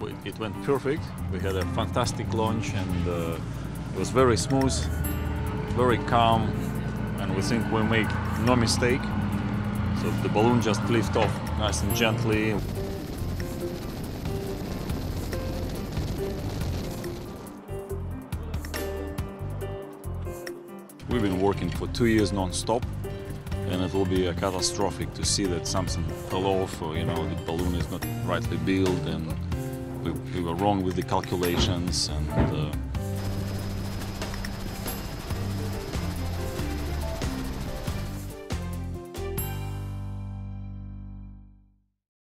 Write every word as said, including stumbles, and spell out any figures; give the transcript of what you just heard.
it, it went perfect. We had a fantastic launch, and uh, it was very smooth, very calm, and we think we make no mistake. So the balloon just lifted off nice and gently. We've been working for two years non-stop, and it will be a catastrophic to see that something fell off, or you know, the balloon is not rightly built, and we, we were wrong with the calculations, and uh,